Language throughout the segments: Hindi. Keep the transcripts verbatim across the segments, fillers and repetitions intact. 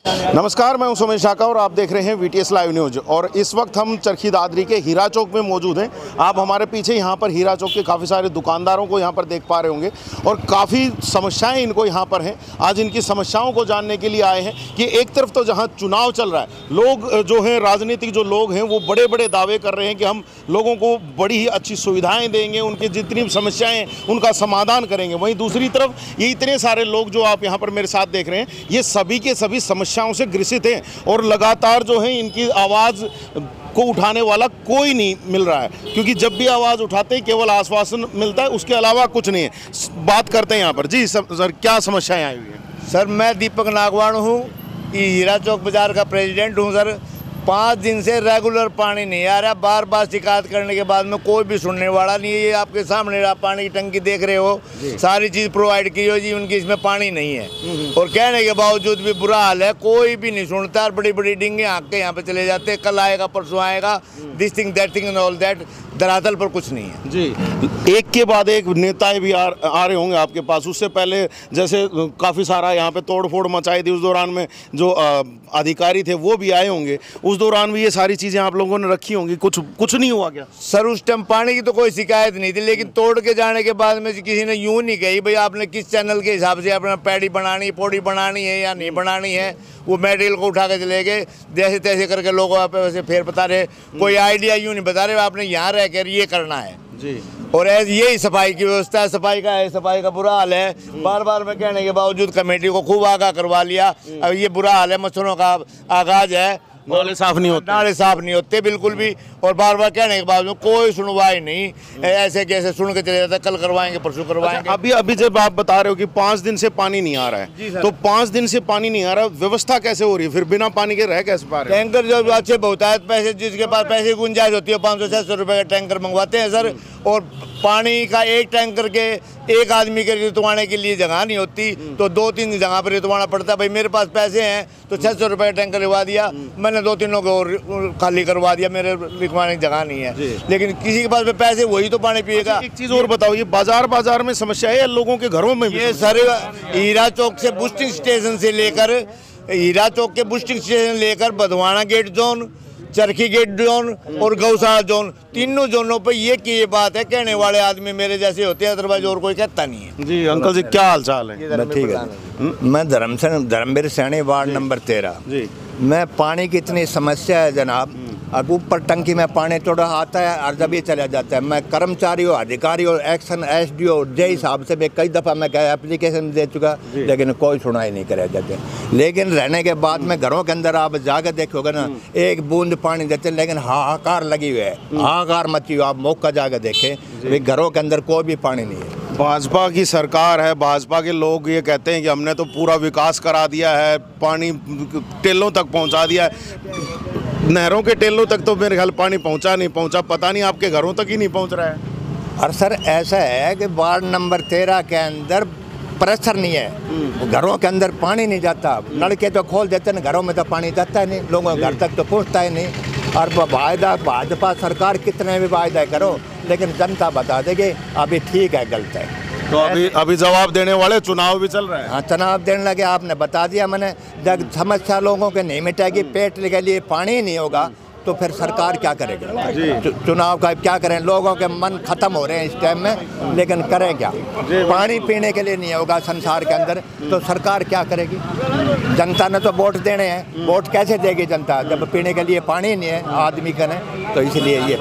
नमस्कार, मैं हूं सुमेश शाका और आप देख रहे हैं वीटीएस लाइव न्यूज। और इस वक्त हम चरखी दादरी के हीरा चौक में मौजूद हैं। आप हमारे पीछे यहां पर हीरा चौक के काफ़ी सारे दुकानदारों को यहां पर देख पा रहे होंगे और काफ़ी समस्याएं इनको यहां पर हैं। आज इनकी समस्याओं को जानने के लिए आए हैं कि एक तरफ तो जहां चुनाव चल रहा है, लोग जो हैं, राजनीतिक जो लोग हैं, वो बड़े बड़े दावे कर रहे हैं कि हम लोगों को बड़ी ही अच्छी सुविधाएँ देंगे, उनकी जितनी समस्याएँ उनका समाधान करेंगे। वहीं दूसरी तरफ ये इतने सारे लोग जो आप यहाँ पर मेरे साथ देख रहे हैं, ये सभी के सभी समस्याओं से ग्रसित हैं और लगातार जो है इनकी आवाज़ को उठाने वाला कोई नहीं मिल रहा है, क्योंकि जब भी आवाज़ उठाते हैं केवल आश्वासन मिलता है, उसके अलावा कुछ नहीं है। बात करते हैं यहाँ पर। जी सर, क्या समस्याएं आई हुई हैं? सर, मैं दीपक नागवान हूँ, हीरा चौक बाज़ार का प्रेसिडेंट हूँ। सर, पाँच दिन से रेगुलर पानी नहीं आ रहा। बार बार शिकायत करने के बाद में कोई भी सुनने वाला नहीं है। ये आपके सामने आप पानी की टंकी देख रहे हो, सारी चीज़ प्रोवाइड की हो जी, उनकी इसमें पानी नहीं है और कहने के बावजूद भी बुरा हाल है। कोई भी नहीं सुनता और बड़ी बड़ी डिंगे हाँक के यहाँ पे चले जाते हैं। कल आएगा, परसों आएगा, this thing that thing and all that. धरातल पर कुछ नहीं है जी। एक के बाद एक नेताएं भी आ, आ रहे होंगे आपके पास। उससे पहले जैसे काफ़ी सारा यहाँ पे तोड़ फोड़ मचाई थी, उस दौरान में जो आ, अधिकारी थे वो भी आए होंगे। उस दौरान भी ये सारी चीज़ें आप लोगों ने रखी होंगी। कुछ कुछ नहीं हुआ क्या? सर, उस टाइम पानी की तो कोई शिकायत नहीं थी, लेकिन तोड़ के जाने के बाद में किसी ने यूँ नहीं कही भाई आपने किस चैनल के हिसाब से अपना पैड़ी बनानी, पौड़ी बनानी है या नहीं बनानी है। वो मटेरियल को उठा के चले गए, जैसे तैसे करके लोगों पे वैसे फेर बता रहे। कोई आइडिया यूँ नहीं बता रहे आपने यहाँ रह कर ये करना है जी। और यही सफाई की व्यवस्था है। सफाई का है, सफाई का बुरा हाल है। बार बार में कहने के बावजूद कमेटी को खूब आगाह करवा लिया। अब ये बुरा हाल है, मच्छरों का आगाज है, नाले साफ नहीं होते, नाले साफ नहीं होते बिल्कुल भी। और बार बार कहने के बावजूद कोई सुनवाई नहीं। ऐसे कैसे सुन के चले जाता, कल करवाएंगे, परसों करवाएंगे। अच्छा, अभी अभी जब आप बता रहे हो कि पाँच दिन से पानी नहीं आ रहा है, तो पाँच दिन से पानी नहीं आ रहा, व्यवस्था कैसे हो रही है? फिर बिना पानी के रह कैसे पा रहे हैं? टैंकर जो अच्छे बहुत है, पैसे जिसके पास पैसे की गुंजाइश होती है, पाँच सौ छः सौ रुपये का टैंकर मंगवाते हैं सर। और पानी का एक टैंकर के एक आदमी के रितवाने के लिए जगह नहीं होती, तो दो तीन जगह पर रितवाना पड़ता है। भाई मेरे पास पैसे हैं तो छः सौ रुपये का टैंकर लिखवा दिया, मैंने दो तीनों को खाली करवा दिया, मेरे लिखवाने की जगह नहीं है। लेकिन किसी के पास में पैसे, वही तो पानी पिएगा। एक चीज़ और बताओ, ये बाजार बाजार में समस्या है, लोगों के घरों में भी? ये सर, हीरा चौक से बूस्टिंग स्टेशन से लेकर हीरा चौक के बूस्टिंग स्टेशन लेकर Badhwana gate zone, Charkhi gate zone और गौशाला जोन, तीनों जोनों पे ये की ये बात है। कहने वाले आदमी मेरे जैसे होते हैं, अदरवाइज और कोई कहता नहीं है। जी अंकल जी, क्या हाल चाल है? ठीक है। मैं धर्मसन धर्मवीर सैनी, वार्ड नंबर तेरह जी। मैं पानी की इतनी समस्या है जनाब, अब ऊपर टंकी में पानी थोड़ा आता है और जब ये चला जाता है। मैं कर्मचारी हो, अधिकारी हो, action S D O J हिसाब से मैं कई दफ़ा मैं एप्लीकेशन दे चुका, लेकिन कोई सुनाई नहीं करे जाते। लेकिन रहने के बाद में घरों के अंदर आप जाकर देखोगे ना, एक बूंद पानी देते, लेकिन हाहाकार लगी हुई है, हाहाकार मची हुई। आप मौका जाकर देखें, घरों के अंदर कोई भी पानी नहीं है। भाजपा की सरकार है, भाजपा के लोग ये कहते हैं कि हमने तो पूरा विकास करा दिया है, पानी टेलों तक पहुंचा दिया है। नहरों के टेलों तक तो मेरे ख्याल पानी पहुंचा नहीं पहुंचा, पता नहीं आपके घरों तक ही नहीं पहुंच रहा है। और सर ऐसा है कि वार्ड नंबर तेरह के अंदर प्रेशर नहीं है, घरों के अंदर पानी नहीं जाता। नलके तो खोल देते हैं, घरों में तो पानी जाता है नहीं, लोगों के घर तक तो पहुंचता ही नहीं। और वायदा भाजपा सरकार कितने भी वायदा करो, लेकिन जनता बता देगी अभी ठीक है, गलत है। तो अभी अभी जवाब देने वाले, चुनाव भी चल रहा है। हाँ, चुनाव देने लगे, आपने बता दिया मैंने। जब समस्या लोगों के नहीं मिटेगी, पेट के लिए पानी नहीं होगा, तो फिर सरकार क्या करेगी? चुनाव का क्या करें? लोगों के मन खत्म हो रहे हैं इस टाइम में, लेकिन करें क्या? पानी पीने के लिए नहीं होगा संसार के अंदर, तो सरकार क्या करेगी? जनता ने तो वोट देने हैं, वोट कैसे देगी जनता जब पीने के लिए पानी नहीं है आदमी का नहीं? तो इसलिए ये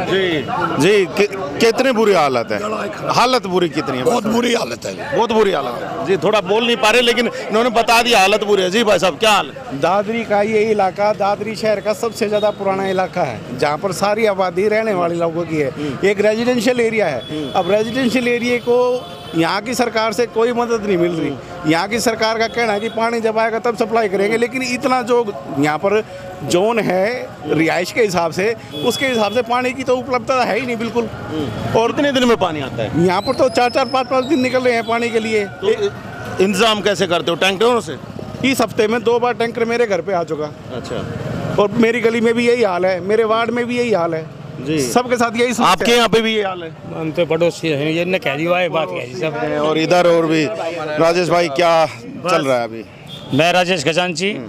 जी जी कि, कितनी बुरी हालत है, हालत बुरी कितनी है? बहुत बुरी हालत है, बहुत बुरी हालत है जी। थोड़ा बोल नहीं पा रहे, लेकिन इन्होंने बता दिया हालत बुरी है। जी भाई साहब, क्या हाल है? दादरी का ये इलाका दादरी शहर का सबसे ज़्यादा पुराना इलाका है, जहाँ पर सारी आबादी रहने वाले लोगों की है। एक रेजिडेंशियल एरिया है। अब रेजिडेंशियल एरिया को यहाँ की सरकार से कोई मदद नहीं मिल रही। यहाँ की सरकार का कहना है कि पानी जब आएगा तब सप्लाई करेंगे, लेकिन इतना जो यहाँ पर जोन है रिहाइश के हिसाब से, उसके हिसाब से पानी की तो उपलब्धता है ही नहीं बिल्कुल। और कितने दिन में पानी आता है? यहाँ पर तो चार चार पाँच पाँच दिन निकल रहे हैं पानी के लिए। तो इंतजाम कैसे करते हो टैंकरों से? इस हफ्ते में दो बार टैंकर मेरे घर पे आ चुका। अच्छा। और मेरी गली में भी यही हाल है, मेरे वार्ड में भी यही हाल है जी, सबके साथ यही। आपके यहाँ पे भी ये हाल है? हम तो पड़ोसी हैं, ये ने कह दी हुआ है बात कह दी सब। और इधर और भी राजेश भाई, क्या चल रहा है अभी? मैं राजेश खजांची,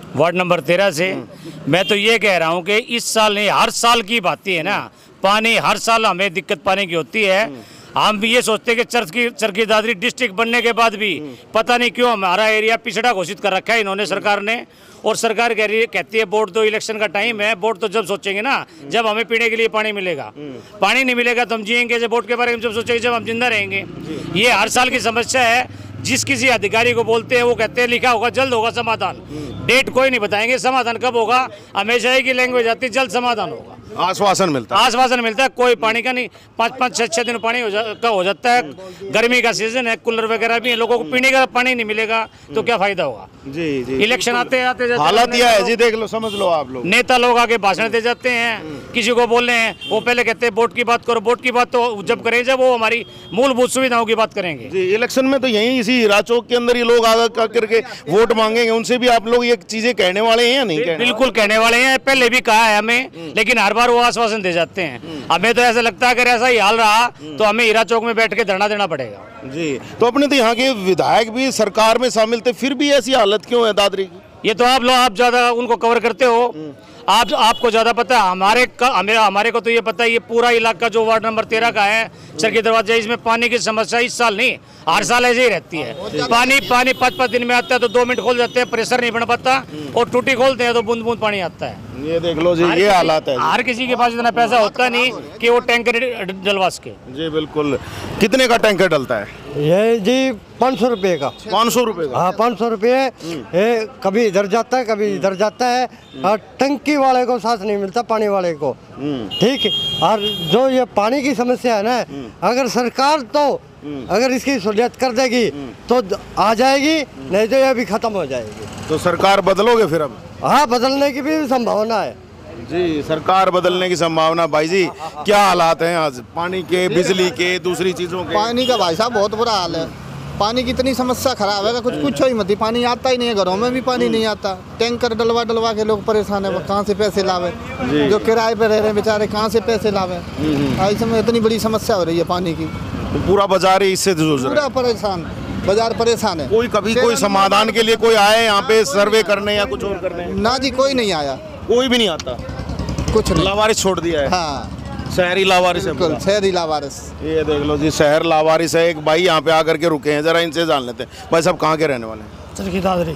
वार्ड नंबर तेरह से। मैं तो ये कह रहा हूँ कि इस साल नहीं, हर साल की बात है ना, पानी हर साल हमें दिक्कत पानी की होती है। हम भी ये सोचते हैं कि चरख की चरखी दादरी डिस्ट्रिक्ट बनने के बाद भी पता नहीं क्यों हमारा एरिया पिछड़ा घोषित कर रखा है इन्होंने, सरकार ने। और सरकार कह रही है, कहती है वोट तो इलेक्शन का टाइम है, वोट तो जब सोचेंगे ना जब हमें पीने के लिए पानी मिलेगा। पानी नहीं मिलेगा तो हम जिएंगे जब, वोट के बारे में जब सोचेंगे जब हम जिंदा रहेंगे। ये हर साल की समस्या है। जिस किसी अधिकारी को बोलते हैं वो कहते हैं लिखा होगा जल्द होगा समाधान, डेट कोई नहीं बताएंगे समाधान कब होगा। हमेशा एक ही लैंग्वेज आती है, जल्द समाधान होगा, आश्वासन मिलता है, आश्वासन मिलता है, कोई पानी का नहीं। पाँच पाँच छः छः दिन पानी हो जा, का हो जाता है। गर्मी का सीजन है, कूलर वगैरह भी है, लोगों को पीने का पानी नहीं मिलेगा तो क्या फायदा होगा। जी जी, इलेक्शन आते आते जाते हालत यह है जी, देख लो, समझ लो आप लोग। नेता लोग आगे भाषण दे जाते हैं, किसी को बोल रहे हैं वो पहले कहते हैं वोट की बात करो। वोट की बात तो जब करें जब वो हमारी मूलभूत सुविधाओं की बात करेंगे। जी, इलेक्शन में तो यही इसी हीरा चौक के अंदर ये लोग आगे करके वोट मांगेंगे, उनसे भी आप लोग ये चीजें कहने वाले हैं या नहीं कहने? बिल्कुल कहने वाले हैं, पहले भी कहा है हमें, लेकिन हर बार वो आश्वासन दे जाते हैं। हमें तो ऐसा लगता है अगर ऐसा ही हाल रहा तो हमें हीरा चौक में बैठ के धरना देना पड़ेगा। जी, तो अपने तो यहाँ के विधायक भी सरकार में शामिल थे, फिर भी ऐसी हालत क्यों है दादरी की? ये तो आप लोग आप ज्यादा उनको कवर करते हो, आप आपको ज्यादा पता है। हमारे का हमें हमारे को तो ये पता है, ये पूरा इलाका जो वार्ड नंबर तेरह का है चरखी दरवाजा, इसमें पानी की समस्या इस साल नहीं हर साल ऐसे ही रहती है। पानी पानी पाँच पाँच दिन में आता है तो दो मिनट खोल जाते हैं, प्रेशर नहीं बन पाता, और टूटी खोलते हैं तो बूंद बूंद पानी आता है। ये देख लो जी, ये हालात है। हर किसी के पास इतना पैसा होता नहीं कि वो टैंकर डलवा सके। जी बिल्कुल। कितने का टैंकर डलता है? ये जी पाँच सौ रुपये का। पाँच सौ रुपये का? हाँ, पाँच सौ रुपये। ये कभी इधर जाता है कभी इधर जाता है, और टंकी वाले को सांस नहीं मिलता, पानी वाले को। ठीक है। और जो ये पानी की समस्या है ना, अगर सरकार तो अगर इसकी सहूलियत कर देगी तो आ जाएगी, नहीं तो ये भी खत्म हो जाएगी। तो सरकार बदलोगे फिर अब? हाँ, बदलने की भी संभावना है जी, सरकार बदलने की संभावना। भाई जी, क्या हालात हैं आज पानी के, बिजली के, दूसरी चीजों के? पानी का भाई साहब बहुत बुरा हाल है। पानी की इतनी समस्या खराब है, कुछ कुछ ही मत, पानी आता ही नहीं है, घरों में भी पानी नहीं आता। टैंकर डलवा डलवा के लोग परेशान है, कहाँ से पैसे लावे, जो किराए पे रह रहे हैं बेचारे कहाँ से पैसे लावे। ऐसे में इतनी बड़ी समस्या हो रही है पानी की, तो पूरा बाजार ही इससे जूझ रहा है। पूरा परेशान, बाजार परेशान है। कोई कभी कोई समाधान के लिए कोई आए यहाँ पे सर्वे करने या कुछ और करने? ना जी, कोई नहीं आया, कोई भी नहीं आता, कुछ नहीं। लावारिस छोड़ दिया है। हाँ, शहरी लावारिस है पूरा। शहरी लावारिस। ये देख लो जी, शहर लावारिस है। एक भाई यहाँ पे आकर के रुके हैं, जरा इनसे जान लेते हैं। भाई साहब कहाँ के रहने वाले हैं? चरखी दादरी।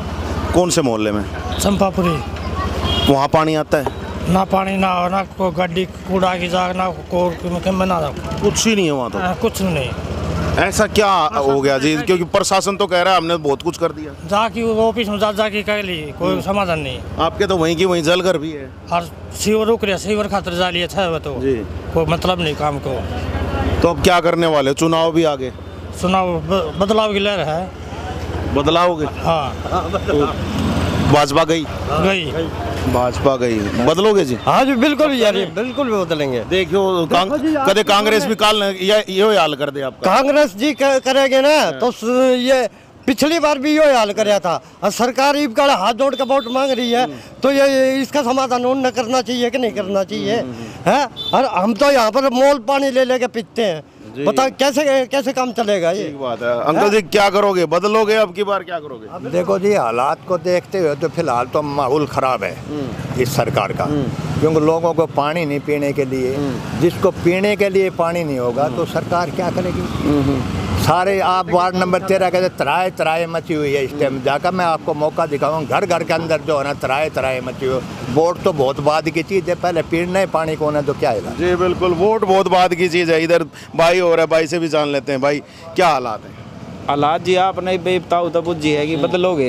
कौन से मोहल्ले में? चंपापुरी। वहाँ पानी आता है? ना पानी ना हो, ना कोई गाड़ी कूड़ा की जाग, ना कोई बना, कुछ ही नहीं है वहाँ तो। कुछ नहीं। ऐसा क्या हो गया जी? क्योंकि प्रशासन तो कह रहा है हमने बहुत कुछ कर दिया। जाके ऑफिस में जा जाके कह ली, कोई समाधान नहीं। आपके तो वहीं की वहीं जलघर भी है। और सीवर रुक रहा, सीवर खातर जा लिया था तो जी, कोई मतलब नहीं काम को। तो अब क्या करने वाले? चुनाव भी आगे, चुनाव बदलाव की लहर है। बदलाव गई? हाँ, तो भाजपा गई गई भाजपा गई, बदलोगे जी? हाँ जी, बिल्कुल यार, बिल्कुल बदलेंगे। देखियो कांग, कदे कांग्रेस भी काल ये हाल कर दे आपका। कांग्रेस जी करेंगे ना तो ये पिछली बार भी ये हाल कराया था, और सरकार इब का हाथ जोड़ कर वोट मांग रही है, तो ये इसका समाधान उन्हें करना चाहिए कि नहीं करना चाहिए है। और हम तो यहाँ पर मोल पानी ले लेके पीते हैं, बताओ कैसे कैसे काम चलेगा ये? ठीक बात है। अंकल जी क्या करोगे, बदलोगे अब की बार, क्या करोगे? अब देखो जी, हालात को देखते हुए तो फिलहाल तो माहौल खराब है इस सरकार का, क्योंकि लोगों को पानी नहीं पीने के लिए, जिसको पीने के लिए पानी नहीं होगा तो सरकार क्या करेगी? सारे आप वार्ड नंबर तेरह के तराए तराए मची हुई है इस टाइम। जाकर मैं आपको मौका दिखाऊंगा, घर घर के अंदर जो है ना तराए तराए मची हुई। वोट तो बहुत बाद की चीज़ है, पहले पीने पानी को ना तो क्या है। जी बिल्कुल, वोट बहुत बाद की चीज़ है। इधर भाई हो रहा है, भाई से भी जान लेते हैं। भाई क्या हालात है? हालात जी आपने बेबताऊ तो बुझी है कि बदलोगे।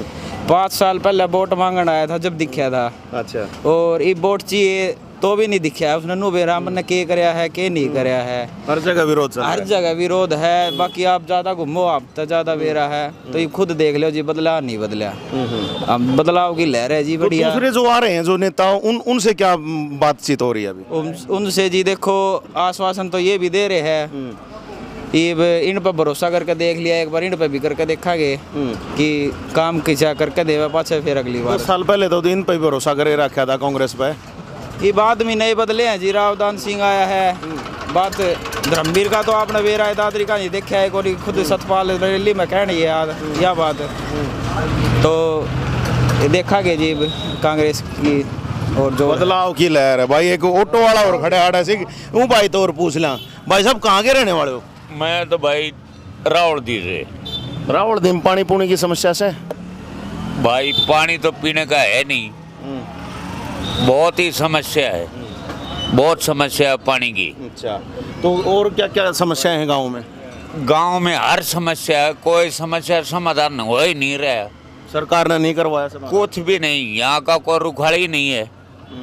पाँच साल पहले वोट मांगन आया था जब दिखा था, अच्छा, और ये वोट चाहिए तो भी नहीं दिखा। उसने नु बेराम ने के कराया है के नहीं कराया है। हर जगह विरोध चल रहा है। हर जगह विरोध है। बाकी आप ज्यादा घूमो, आप तो ज्यादा बेरा है तो ये खुद देख लो जी, बदला नहीं बदला। अब बदलाव की लहर है जी तो बढ़िया। दूसरे जो आ रहे हैं जो नेता, उन उनसे क्या बातचीत हो रही है अभी? उन, उनसे जी देखो आश्वासन तो ये भी दे रहे हैं, ये इन पर भरोसा करके देख लिया, एक बार इन पर भी करके देखेंगे कि काम किसा करके देवा पाछे फिर अगली बार। दस साल पहले तो इन पर भरोसा करे रखा था कांग्रेस पे। ये बाद में नहीं बदले हैं जी। रावदान सिंह आया है, बात धर्मवीर का तो आपने बेरा है, दादरी का नहीं देखा है, कोई खुद सतपाल रैली में कहनी है याद यह बात। तो ये देखा गया जी कांग्रेस की और जो बदलाव की लहर है भाई। एक ऑटो वाला और खड़े आड़ा से हूँ भाई तो और पूछ ला भाई साहब कहाँ के रहने वाले हो? मैं तो भाई रावलदी से। रावलदी में पानी पूनी की समस्या से भाई पानी तो पीने का है नहीं, बहुत ही समस्या है, बहुत समस्या है पानी की। अच्छा, तो और क्या क्या समस्याएं हैं गांव में? गांव में हर समस्या है, कोई समस्या समाधान हो ही नहीं रहा। सरकार ने नहीं करवाया समाधान? कुछ भी नहीं, यहाँ का कोई रुखाड़ ही नहीं है।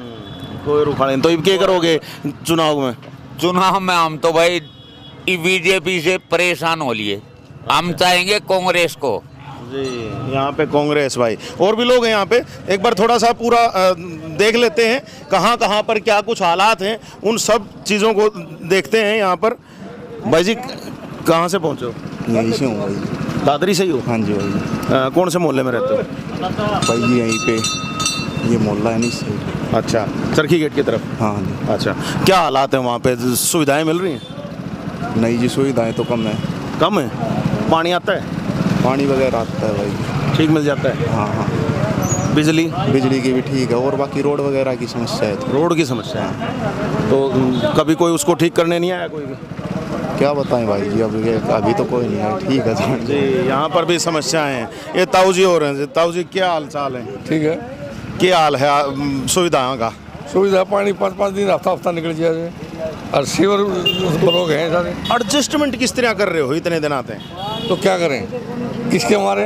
कोई रुखाड़ नहीं। तो अब क्या करोगे चुनाव में? चुनाव में हम तो भाई बीजेपी से परेशान हो लिए, हम चाहेंगे कांग्रेस को जी। यहाँ पे कांग्रेस भाई, और भी लोग हैं यहाँ पे, एक बार थोड़ा सा पूरा अ, देख लेते हैं कहाँ कहाँ पर क्या कुछ हालात हैं, उन सब चीज़ों को देखते हैं यहाँ पर। भाई जी कहाँ से पहुँचे हो? यहीं से हूँ भाई। दादरी से ही हो? हाँ जी भाई। अ, कौन से मोहल्ले में रहते हो? भाई जी यहीं पे ये मोहल्ला है नहीं सही। अच्छा, चरखी गेट की तरफ? हाँ जी। अच्छा, क्या हालात हैं वहाँ पे, सुविधाएं मिल रही हैं? नहीं जी, सुविधाएं तो कम है। कम है? पानी आता है? पानी वगैरह आता है भाई, ठीक मिल जाता है? हाँ हाँ। बिजली? बिजली की भी ठीक है, और बाकी रोड वगैरह की समस्या है तो। रोड की समस्या है, तो कभी कोई उसको ठीक करने नहीं आया कोई भी? क्या बताएं भाई जी, अभी अभी तो कोई नहीं है। ठीक है जी, यहाँ पर भी समस्याएं हैं। ये ताऊ जी हो रहे हैं। ताऊ जी क्या हाल चाल है? ठीक है। क्या हाल है सुविधाओं का? सुविधा पानी पाँच पाँच दिन हफ्ता हफ्ता निकल जाए और सीवर ब्लॉक हैं सारे। एडजस्टमेंट किस तरह कर रहे हो, इतने दिन आते हैं तो क्या करें, किसके हमारे?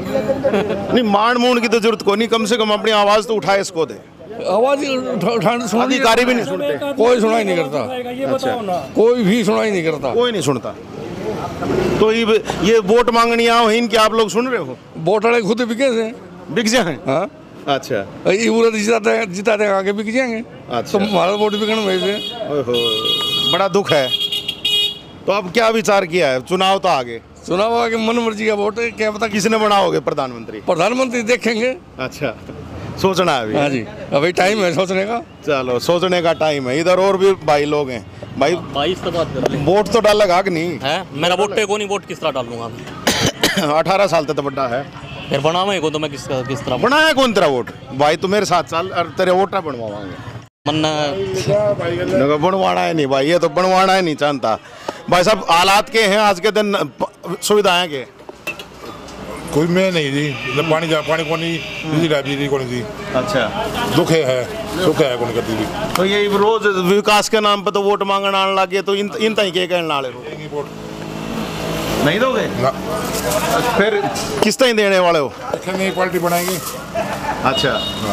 नहीं, माण मूण की तो जरूरत को नहीं, कम से कम अपनी आवाज़ तो उठाए इसको दे। आवाज उठाने सुना, अधिकारी भी नहीं सुनते? कोई सुनाई नहीं करता। अच्छा, कोई भी सुनाई नहीं करता, कोई नहीं सुनता। तो ये ये वोट मांगनी आओ इनके आप लोग सुन रहे हो? वोट वाले खुद बिके थे, बिक जाए? हाँ। अच्छा, ये जिताते जिताते आगे बिक जाएंगे। अच्छा, तो हमारा वोट बिकने में से बड़ा दुख है। तो अब क्या विचार किया है? चुनाव तो आगे, चुनाव आगे मन मर्जी का वोट है, क्या पता किसने बनाओगे प्रधानमंत्री? प्रधानमंत्री देखेंगे। अच्छा, सोचना है अभी? हाँ जी, अभी टाइम है सोचने का। चलो, सोचने का टाइम है। इधर और भी भाई लोग हैं। भाई बाईस का बात कर ले। वोट तो डालेगा कि नहीं है? मेरा वोट पे को नहीं, वोट किस तरह डालूंगा मैं? अठारह साल तक तो बड़ा है, फिर बनावे को तो मैं किस किस तरह बनाया कौन तेरा वोट? भाई तू मेरे सात साल और तेरे वोट बनवाएंगे मन्ना बनवाना है नहीं भाई, ये तो बनवाना है नहीं जानता भाई साहब। हालात के हैं आज के दिन, सुविधाएं के कोई मैं नहीं जी, न पानी जा पानी को नहीं, बिजली बिजली को नहीं जी। अच्छा, दुख है, सुख है कौन करती भी। तो ये रोज विकास के नाम पे तो वोट मांगने आने लगे, तो इन इन तई के कहने वाले वोट नहीं दोगे ना, फिर किस तरह देने वाले हो? नई पार्टी बनाएंगे। अच्छा,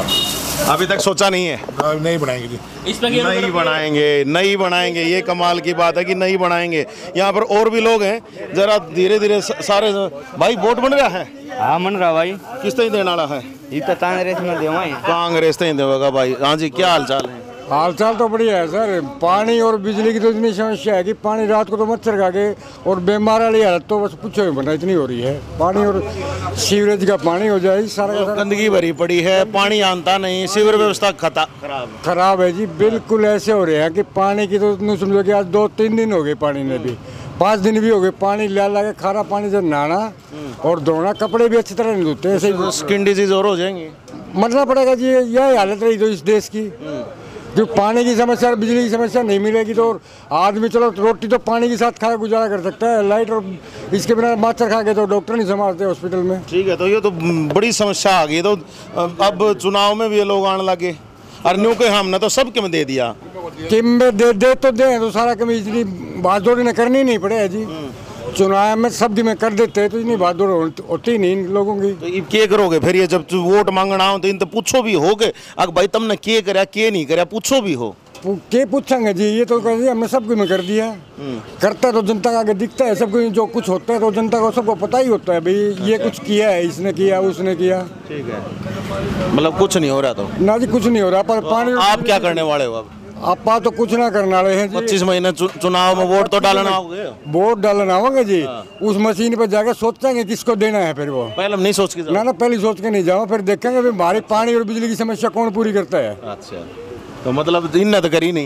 अभी तक सोचा नहीं है? नहीं बनाएंगे जी, नहीं बनाएंगे, नहीं बनाएंगे। ये कमाल की बात है कि नहीं बनाएंगे। यहाँ पर और भी लोग हैं, जरा धीरे धीरे सारे। भाई वोट बन रहा है? हाँ मन रहा भाई। किस तरह देने वाला है? ये तो कांग्रेस में देवा है। कांग्रेस तो देगा भाई। हाँ जी, क्या हाल चाल है? हाल चाल तो बढ़िया है सर। पानी और बिजली की तो इतनी समस्या है कि पानी रात को तो मच्छर खा के, और बीमार वाली हालत तो बस पूछो ही बना, इतनी हो रही है। पानी और सीवरेज का पानी हो जाए सारा का सारा गंदगी भरी पड़ी है, पानी आता नहीं, सीवर व्यवस्था खराब खराब है जी। बिल्कुल ऐसे हो रहे हैं कि पानी की तो नहीं समझो कि आज दो तीन दिन हो गए, पानी ने भी पाँच दिन भी हो गए। पानी ला ला के खारा पानी से नहाना और धोना, कपड़े भी अच्छी तरह नहीं धोते, ऐसे स्किन डिजीज और हो जाएंगी। मरना पड़ेगा जी, यही हालत रही तो इस देश की। जो पानी की समस्या और बिजली की समस्या नहीं मिलेगी तो आदमी चलो रोटी तो पानी के साथ खा गुजारा कर सकता है, लाइट और इसके बिना मच्छर खा के तो डॉक्टर नहीं संभालते हॉस्पिटल में। ठीक है, तो ये तो बड़ी समस्या आ गई। तो अब चुनाव में भी ये लोग आने लगे, और न्यू के हमने तो सब किम दे दिया। किम में दे दे तो दे, तो सारा कमी इतनी भागदौड़ ने करनी नहीं पड़े जी। चुनाव में सब में कर देते हैं तो इतनी भागदौड़ होती नहीं इन लोगों की। तो ये क्या करोगे फिर? ये जब वोट मांगना हो तो इन तो पूछो भी हो गए, अगर भाई तुमने क्या कराया क्या नहीं कराया, पूछो भी हो। के पूछेंगे जी? ये तो कर दिया हमने, सब कुछ में कर दिया। करता तो जनता का आगे दिखता है, सब कुछ जो कुछ होता है तो जनता को सबको पता ही होता है भाई ये कुछ किया है, इसने किया, उसने किया। ठीक है, मतलब कुछ नहीं हो रहा तो? ना जी, कुछ नहीं हो रहा। पर पानी आप क्या करने वाले हो? अब आपा तो कुछ ना करने वाले हैं जी। पच्चीस महीने चुनाव में वोट तो डालना आओगे? वोट डालना आओगे जी। उस मशीन पर जाकर सोचेंगे किसको देना है, फिर वो पहले नहीं सोच के ना ना पहले सोच के नहीं जाओ, फिर देखेंगे भाई हमारी पानी और बिजली की समस्या कौन पूरी करता है। अच्छा, तो मतलब इन्हें तो करी नहीं?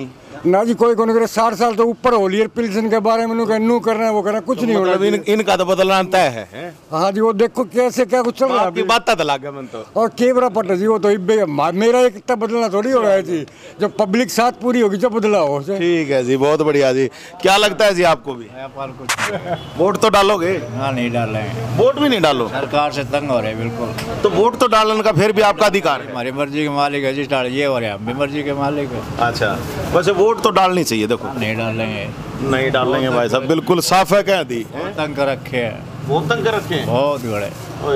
ना जी कोई को नहीं करे। साठ साल तो ऊपर हो लिए पिल्सन के बारे में नू करना है वो करना कुछ नहीं हो रहा। इन, इनका तो बदलना तय है, है? हाँ जी वो देखो कैसे क्या कुछ चल रहा है। आपकी बात तो लग गया मन तो। और केवरा पट जी वो तो इब्बे मेरा एक इतना बदलना थोड़ी हो रहा है जी। जब पब्लिक साथ पूरी होगी जब बदला हो। ठीक है जी, बहुत बढ़िया जी। क्या लगता है जी आपको भी? वोट तो डालोगे? हाँ नहीं डालेंगे। वोट भी नहीं डालो? सरकार से तंग हो रहे हैं बिल्कुल। तो वोट तो डालने का फिर भी आपका अधिकार है। हमारी मर्जी के मालिक है जी, ये हो रहे हैं हम भी मर्जी के मालिक है। अच्छा, वैसे वोट तो डालनी चाहिए। देखो नहीं डालेंगे, नहीं डालेंगे भाई साहब, बिल्कुल साफ है। कह दी तंग कर रखे हैं, बहुत तंग कर रखे हैं, बहुत बड़े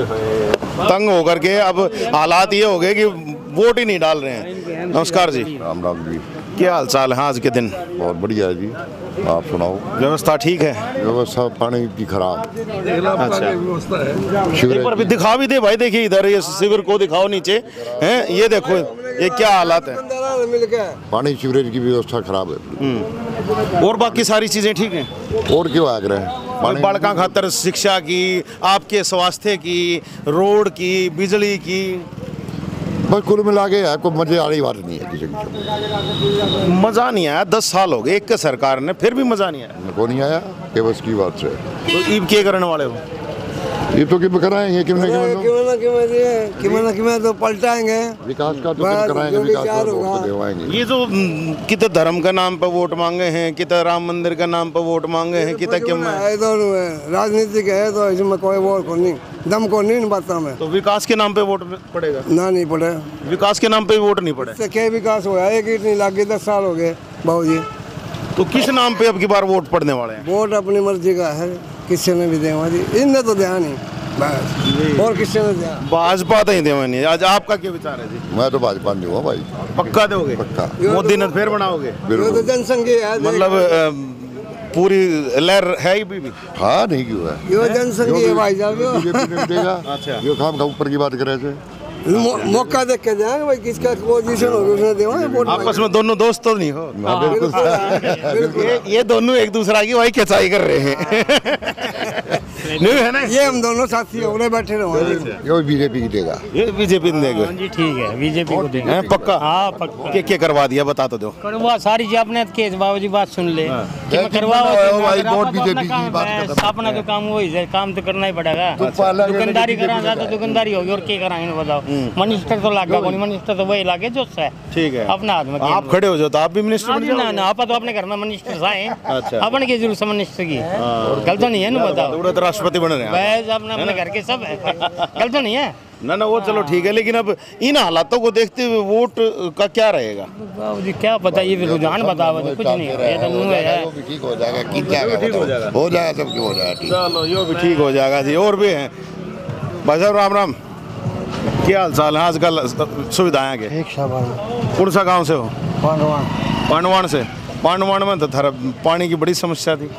तंग होकर के। अब हालात ये हो गए कि वोट ही नहीं डाल रहे हैं। नमस्कार जी। राम राम जी। क्या हाल चाल है आज के दिन? बहुत बढ़िया है जी, आप सुनाओ। व्यवस्था ठीक है? व्यवस्था पानी की खराब। अच्छा, एक बार भी दिखा भी दे भाई। देखिए इधर ये शिविर को दिखाओ नीचे हैं, ये देखो ये क्या हालात है। पानी सीवरेज की व्यवस्था खराब है। और बाकी सारी चीजें ठीक हैं? और क्यों आग रहे हैं? बालका खातर शिक्षा की, आपके स्वास्थ्य की, रोड की, बिजली की, बस कुल मिला के आपको मजे वाली बात नहीं है। किसी मजा नहीं आया। दस साल हो गए एक सरकार ने, फिर भी मजा नहीं आया। को नहीं आया के बस की बात से। तो ईब के करने वाले हो? ये तो क्यों कराएंगे, क्यों ना क्यों क्यों ना क्यों तो पलटाएंगे। विकास का तो कराएंगे, विकास का तो दिलवाएंगे। ये जो कितने धर्म का नाम पे वोट मांगे हैं, कितने राम मंदिर का नाम पे वोट मांगे हैं, कितने क्यों राजनीतिक है तो इसमें कोई वोट को नहीं, दम को नहीं बाता में। तो विकास के नाम पे वोट पड़ेगा ना? नहीं पड़े। विकास के नाम पे वोट नहीं पड़े। क्या विकास हुआ? एक ईट नहीं लगी, दस साल हो गए बाबू जी। तो किस नाम पे अब की बार वोट पड़ने वाले हैं? वोट अपनी मर्जी का है, किसी ने भी देवा जी, इनने तो ध्यान नहीं बस, और किसी ने ध्यान। भाजपा तो ही देवा नहीं। आज आपका क्या विचार है जी? मैं तो भाजपा नहीं हुआ भाई। पक्का दोगे? पक्का। मोदी ने फिर बनाओगे? तो जनसंघ है, मतलब पूरी लहर है ही भी, भी। हाँ नहीं क्यों है, यो जनसंघ है भाई साहब। अच्छा, यो काम का ऊपर की बात करे थे। मौका देख के जाएंगे भाई, किसका पोजीशन होगी उसने देवा वोट। आपस में दोनों दोस्त तो नहीं हो? बिल्कुल। ये, ये दोनों एक दूसरा की भाई खिंचाई कर रहे हैं। नहीं है ना, ये हम दोनों साथी हो रहे बैठे रहे। ये बीजेपी की देगा, ये बीजेपी देगा जी। ठीक है, बीजेपी को देंगे पक्का। हाँ पक्का। क्या क्या करवा दिया बता तो दो। करवा सारी जी अपने केस बाबू जी बात सुन ले। करवा अपना तो काम वही है, काम तो करना ही पड़ेगा। दुकानदारी कराना तो दुकानदारी होगी, और क्या कराएंगे बताओ। मिनिस्टर तो लागा कोई, मिनिस्टर तो वही लागे जो है। ठीक है, अपना हाथ में आप खड़े हो जाओ तो आप भी मिनिस्टर बन जाओगे। ना आप तो अपने घर में मिनिस्टर आए। अच्छा, अपन की जरूरत है मिनिस्टर की? गलत नहीं है ना, बताओ। राष्ट्रपति बन रहे हैं अपने अपने घर के सब है, गलत नहीं है ना? ना वो चलो ठीक है, लेकिन अब इन हालातों को देखते हुए वोट का क्या रहेगा? जी क्या पता, ये रुझान बताओ, कुछ नहीं है। ठीक हो जाएगा, हो जाएगा, सब हो जाएगा। चलो यो भी ठीक हो जाएगा जी। और भी हैं भाई साहब, राम राम। क्या हाल चाल है? आजकल सुविधाएं के कौन सा गांव से हो? पांडवान। पांडवान से? पांडवान में तो थर पानी की बड़ी समस्या थी,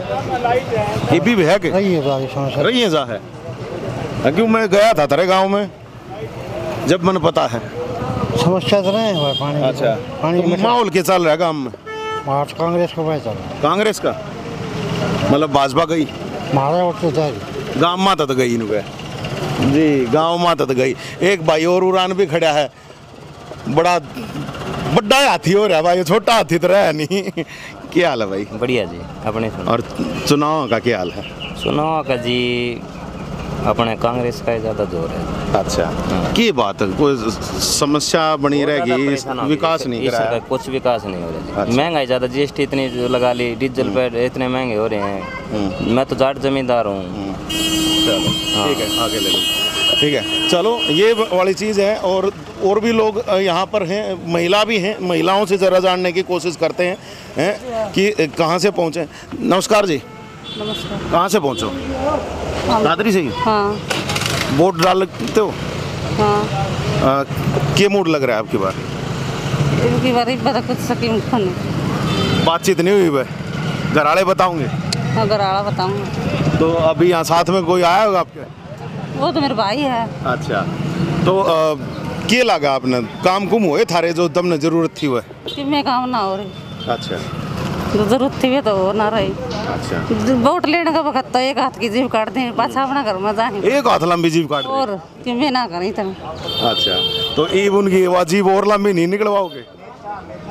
ये भी है कि रही है? रही है जा है क्यों? मैं गया था तेरे गांव में जब मैंने पता है समस्या तो नहीं है पानी। अच्छा, पानी तो माहौल क्या चल रहा है गांव में? कांग्रेस को भाई चल कांग्रेस का मतलब भाजपा गई मारा वोट तो गांव माता तो गई नहीं गए जी, गांव माता तो गई। एक भाई और उड़ान भी खड़ा है, बड़ा बड़ा हाथी हो रहा है भाई, छोटा हाथी तो रहा नहीं। क्या हाल है भाई? बढ़िया जी, अपने और चुनाव का क्या हाल है? चुनाव का जी अपने कांग्रेस का ज़्यादा जोर है। अच्छा, की बात है? कोई समस्या बनी रहेगी, विकास नहीं कर रहा है? कुछ विकास नहीं हो रहा है। महंगाई ज़्यादा, जीएसटी इतनी लगा ली, डीजल पे इतने महंगे हो रहे हैं। मैं तो जाट जमींदार हूँ। ठीक है, आगे ले लो। ठीक है, चलो ये वाली चीज़ है। और और भी लोग यहाँ पर हैं, महिला भी हैं, महिलाओं से ज़रा जानने की कोशिश करते हैं, हैं कि कहाँ से पहुँचे। नमस्कार जी। नमस्कार। कहाँ से पहुँचो? दादरी से ही? हाँ। वोट डाल लेते हो? हाँ। क्या मूड लग रहा है आपकी बार? इनकी बार पता कुछ सकी बातचीत नहीं हुई भाई, घर वाले बताऊंगे? हाँ, घर वाला बताऊंगा। तो अभी यहाँ साथ में कोई आया होगा आपके? वो तो मेरे भाई है। अच्छा, तो क्या लगा आपने काम कुम हुए थारे जो तुमने जरूरत थी वह? कि मैं काम ना हो रही। अच्छा, तो जरूरत थी तो हो ना रही। अच्छा, वोट लेने का वक्त तो एक हाथ की जीव काट दें, पाछा अपना घर में जाए। एक हाथ लंबी जीव काट और कि मैं ना करी तुम। अच्छा, तो ईब उनकी जीव और लंबी नहीं निकलवाओगे?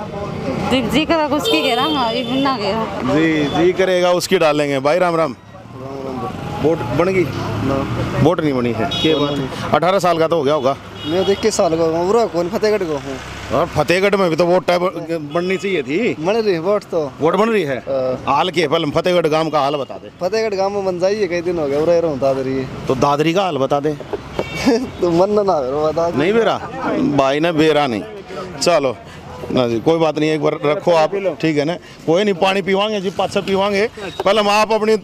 जी जी करा उसकी कह रहा हूँ ना कह रहा जी जी करेगा उसकी डालेंगे। भाई राम राम। वोट बन गई? वोट नहीं बनी है। के बात? अठारह साल का तो हो गया होगा। मैं तो इक्कीस साल का हूँ, कौन फतेहगढ़ को हूँ। और फतेहगढ़ में भी तो वोट बननी चाहिए थी। बन रही वोट तो वोट बन रही है। हाल के पहले फतेहगढ़ गांव का हाल बता दे। फतेहगढ़ गांव में बन जाइए, कई दिन हो गए उरे रहूं दादरी। तो दादरी का हाल बता दे। तो मन ना बता नहीं बेरा भाई ने बेरा नहीं। चलो ना जी कोई बात नहीं, एक बार रखो आप, ठीक है ना। कोई नहीं, पानी पीवांगे जी, पाँच सौ पीवांगे। पहले हम आप अपनी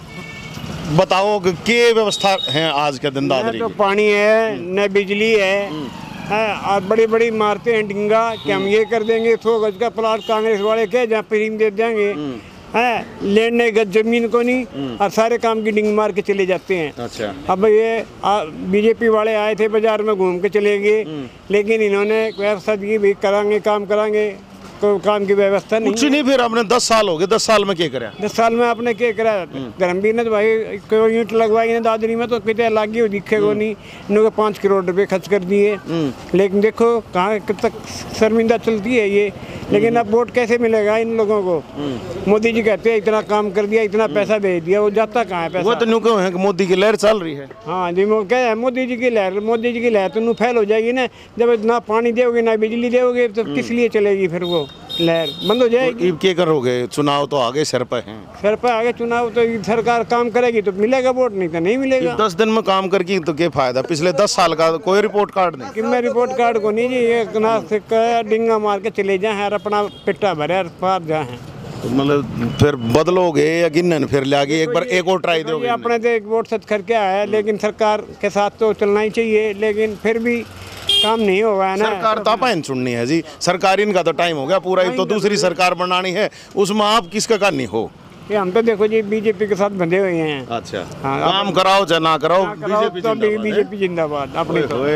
बताओ कि क्या व्यवस्था है आज के दिन दादरी? तो पानी है न बिजली है, है और बड़ी बड़ी इमारतें हैं डिंगा कि हम ये कर देंगे। सौ गज का प्लाट कांग्रेस वाले के जहाँ प्रीम दे देंगे, है लेने गज जमीन को नहीं, और सारे काम की डिंग मार के चले जाते हैं। अच्छा। अब ये बीजेपी वाले आए थे बाजार में घूम के चले गए, लेकिन इन्होंने व्यवस्था दी भी करांगे काम करांगे, तो काम की व्यवस्था नहीं। कुछ नहीं। फिर आपने दस साल हो गए, दस साल में क्या करा? दस साल में आपने क्या करा? धर्मवीर ने तो भाई कोई यूनिट लगवाई ना दादरी में, तो कितने लागी हो दिखेगा नहीं। इन्होंने पाँच करोड़ रुपए खर्च कर दिए, लेकिन देखो कहाँ तक शर्मिंदा चलती है ये। लेकिन अब वोट कैसे मिलेगा इन लोगों को? मोदी जी कहते हैं इतना काम कर दिया, इतना पैसा भेज दिया, वो जाता कहाँ है पैसा? वो तो न्यू क्यों है कि मोदी की लहर चल रही है। हाँ जी, वो क्या है मोदी जी की लहर, मोदी जी की लहर तो न्यू फैल हो जाएगी ना। जब ना पानी दोगे ना बिजली दोगे तो किस लिए चलेगी? फिर वो लहर बंद हो जाएगी। तो क्या करोगे? चुनाव तो आगे सर पे हैं। सर पे आगे चुनाव, तो सरकार काम करेगी तो मिलेगा वोट, नहीं तो नहीं मिलेगा। दस दिन में काम करके तो क्या फायदा? पिछले दस साल का कोई रिपोर्ट कार्ड नहीं। कि मैं रिपोर्ट कार्ड को नहीं जी, ये डिंगा मार के चले जाए और अपना पिट्टा भरे पार जाए। मतलब फिर बदलोगे या गिनन फिर लागे एक बार एक और ट्राई दोगे? अपने तो एक वोट सच करके आया है, लेकिन सरकार के साथ तो चलना ही चाहिए, लेकिन फिर भी काम नहीं होगा है ना। सरकार तापाइन चुननी है जी, सरकारी इनका तो टाइम हो गया पूरा, तो दूसरी सरकार बनानी है, उसमें आप किसका करनी हो? ये हम तो देखो जी बीजेपी के साथ बंधे हुए हैं। अच्छा। हाँ, काम कराओ चाहे ना कराओ, बीजेपी जिंदाबाद। अपने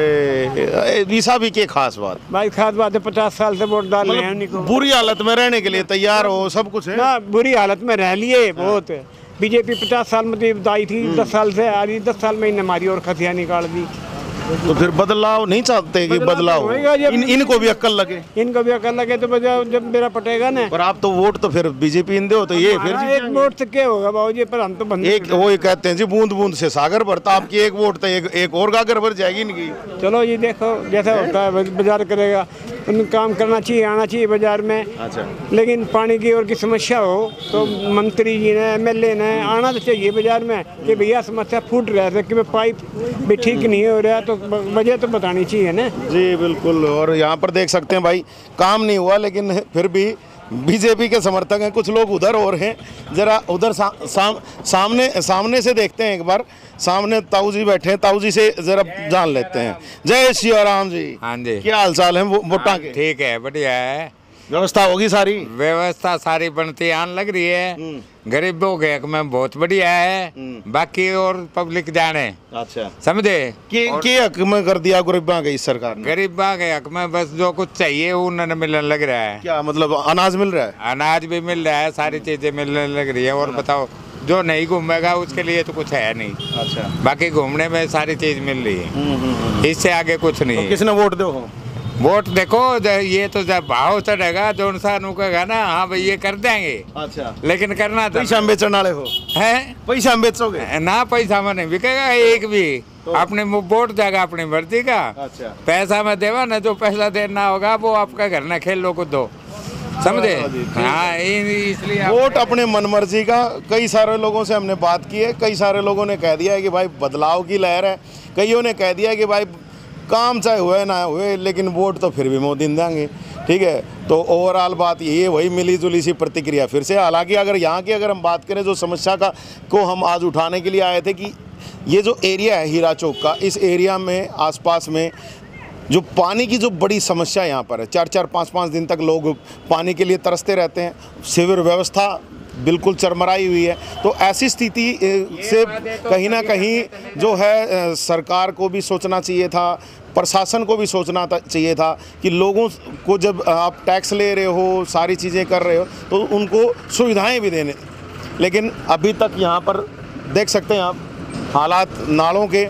विसा भी के खास बात? भाई खास बात है, पचास साल से वोट डाल रहे हैं। बुरी हालत में रहने के लिए तैयार हो, सब कुछ है ना। बुरी हालत में रह लिए बहुत। बीजेपी पचास साल में दाई थी, दस साल से आ रही, दस साल में इन्हें हमारी और खतिया निकाल दी। तो फिर बदलाव नहीं चाहते कि बदलाव इन, इनको भी अक्ल लगे? इनको भी अक्ल लगे तो जब मेरा पटेगा ना। पर आप तो वोट तो फिर बीजेपी इन दो तो ये फिर एक वोट से क्या होगा बाबू जी? पर हम तो बंद एक वो ये कहते हैं जी बूंद बूंद से सागर भरता, आपकी एक वोट तो एक, एक और गागर भर जाएगी इनकी। चलो ये देखो जैसा होता है बाजार करेगा, उन काम करना चाहिए, आना चाहिए बाजार में। अच्छा। लेकिन पानी की और की समस्या हो तो मंत्री जी ने, एम एल ए ने आना तो चाहिए बाजार में कि भैया समस्या फूट रहा है कि पाइप भी ठीक नहीं हो रहा, तो वजह तो बतानी चाहिए ना। जी बिल्कुल। और यहाँ पर देख सकते हैं भाई काम नहीं हुआ, लेकिन फिर भी बीजेपी के समर्थक हैं कुछ लोग उधर और हैं। जरा उधर सा, साम, सामने सामने से देखते हैं, एक बार सामने ताऊ जी बैठे हैं, ताऊ जी से जरा जान लेते हैं। जय श्री राम जी। हाँ जी। क्या हाल चाल है वोटा के? ठीक है, बढ़िया है। व्यवस्था होगी सारी? व्यवस्था सारी बनती आन लग रही है। गरीबों के हक में बहुत बढ़िया है, बाकी और पब्लिक जाने। अच्छा। समझे कि के हक में कर दिया गरीबा के इस सरकार ने? गरीबा के हक में बस जो कुछ चाहिए वो उन्होंने मिलने लग रहा है। क्या मतलब अनाज मिल रहा है? अनाज भी मिल रहा है, सारी चीजें मिलने लग रही है। और बताओ जो नहीं घूमेगा उसके लिए तो कुछ है नहीं। अच्छा। बाकी घूमने में सारी चीज मिल रही है, इससे आगे कुछ नहीं है। किसने वोट दो? वोट देखो ये तो जब भाव चढ़ेगा जो इंसान कहेगा ना हाँ भाई ये कर देंगे। अच्छा। लेकिन करना तो पैसा बेचने वाले हो है, पैसा बेचोगे ना? पैसा में नहीं बिकेगा एक भी, तो अपने वोट जाएगा अपनी मर्जी का। अच्छा। पैसा में देवा ना, जो पैसा देना होगा वो आपका घर ना खेल लो कुछ दो, समझे? हाँ, इसलिए वोट अपने मन मर्जी का। कई सारे लोगों से हमने बात की है, कई सारे लोगों ने कह दिया है कि भाई बदलाव की लहर है, कईयों ने कह दिया है कि भाई काम चाहे हुए ना हुए लेकिन वोट तो फिर भी मोदी देंगे। ठीक है, तो ओवरऑल बात यही है, वही मिली जुली सी प्रतिक्रिया फिर से। हालांकि अगर यहाँ की अगर हम बात करें जो समस्या का को हम आज उठाने के लिए आए थे कि ये जो एरिया है हीरा चौक का, इस एरिया में आसपास में जो पानी की जो बड़ी समस्या यहाँ पर है, चार चार पाँच पाँच दिन तक लोग पानी के लिए तरसते रहते हैं, सीवर व्यवस्था बिल्कुल चरमराई हुई है। तो ऐसी स्थिति से कहीं ना कहीं जो है सरकार को भी सोचना चाहिए था, प्रशासन को भी सोचना चाहिए था कि लोगों को जब आप टैक्स ले रहे हो, सारी चीज़ें कर रहे हो, तो उनको सुविधाएं भी देने। लेकिन अभी तक यहाँ पर देख सकते हैं आप हालात नालों के,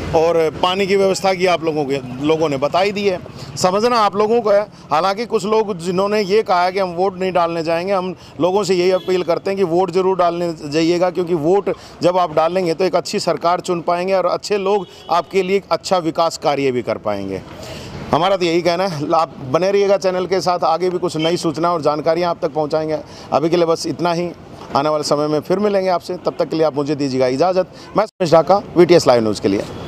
और पानी की व्यवस्था की आप लोगों के लोगों ने बताई दी है। समझना आप लोगों को है। हालांकि कुछ लोग जिन्होंने ये कहा है कि हम वोट नहीं डालने जाएंगे, हम लोगों से यही अपील करते हैं कि वोट ज़रूर डालने जाइएगा, क्योंकि वोट जब आप डालेंगे तो एक अच्छी सरकार चुन पाएंगे और अच्छे लोग आपके लिए अच्छा विकास कार्य भी कर पाएंगे। हमारा तो यही कहना है। आप बने रहिएगा चैनल के साथ, आगे भी कुछ नई सूचना और जानकारियाँ आप तक पहुँचाएँगे। अभी के लिए बस इतना ही, आने वाले समय में फिर मिलेंगे आपसे। तब तक के लिए आप मुझे दीजिएगा इजाज़त। मैं Sumesh Dhaka, V T S live news के लिए।